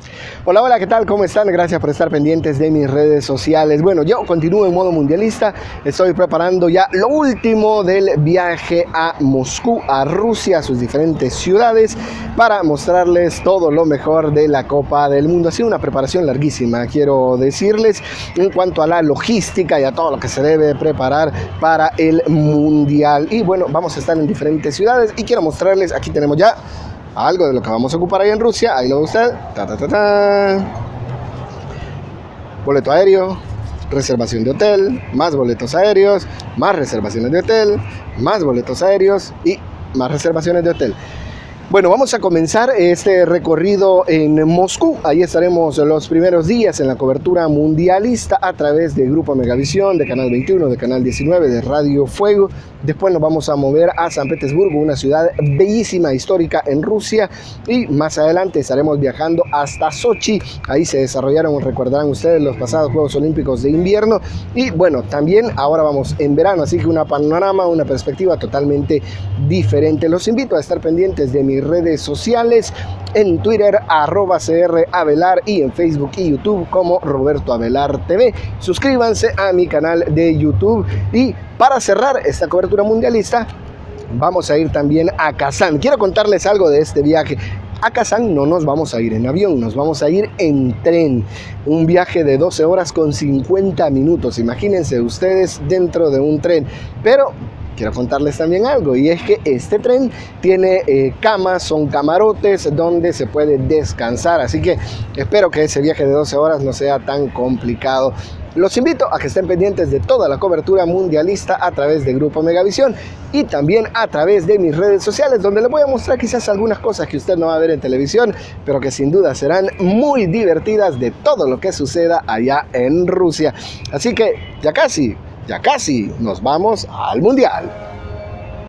Hola, hola, ¿qué tal? ¿Cómo están? Gracias por estar pendientes de mis redes sociales. Bueno, yo continúo en modo mundialista. Estoy preparando ya lo último del viaje a Moscú, a Rusia, a sus diferentes ciudades, para mostrarles todo lo mejor de la Copa del Mundo. Ha sido una preparación larguísima, quiero decirles, en cuanto a la logística y a todo lo que se debe preparar para el Mundial. Y bueno, vamos a estar en diferentes ciudades y quiero mostrarles, aquí tenemos ya algo de lo que vamos a ocupar ahí en Rusia. Ahí lo ve usted. Boleto aéreo, reservación de hotel, más boletos aéreos, más reservaciones de hotel, más boletos aéreos y más reservaciones de hotel. Bueno, vamos a comenzar este recorrido en Moscú. Ahí estaremos los primeros días en la cobertura mundialista a través de Grupo Megavisión, de Canal 21, de Canal 19, de Radio Fuego. Después nos vamos a mover a San Petersburgo, una ciudad bellísima, histórica en Rusia. Y más adelante estaremos viajando hasta Sochi. Ahí se desarrollaron, recordarán ustedes, los pasados Juegos Olímpicos de invierno. Y bueno, también ahora vamos en verano, así que una panorama, una perspectiva totalmente diferente. Los invito a estar pendientes de mis redes sociales, en Twitter @CRAvelar y en Facebook y YouTube como Roberto Avelar TV. Suscríbanse a mi canal de YouTube. Y para cerrar esta cobertura mundialista, vamos a ir también a Kazán. Quiero contarles algo de este viaje. A Kazán no nos vamos a ir en avión, nos vamos a ir en tren. Un viaje de 12 horas con 50 minutos. Imagínense ustedes dentro de un tren. Pero quiero contarles también algo, y es que este tren tiene camas, son camarotes donde se puede descansar. Así que espero que ese viaje de 12 horas no sea tan complicado. Los invito a que estén pendientes de toda la cobertura mundialista a través de Grupo Megavisión y también a través de mis redes sociales, donde les voy a mostrar quizás algunas cosas que usted no va a ver en televisión, pero que sin duda serán muy divertidas de todo lo que suceda allá en Rusia. Así que ya casi nos vamos al Mundial.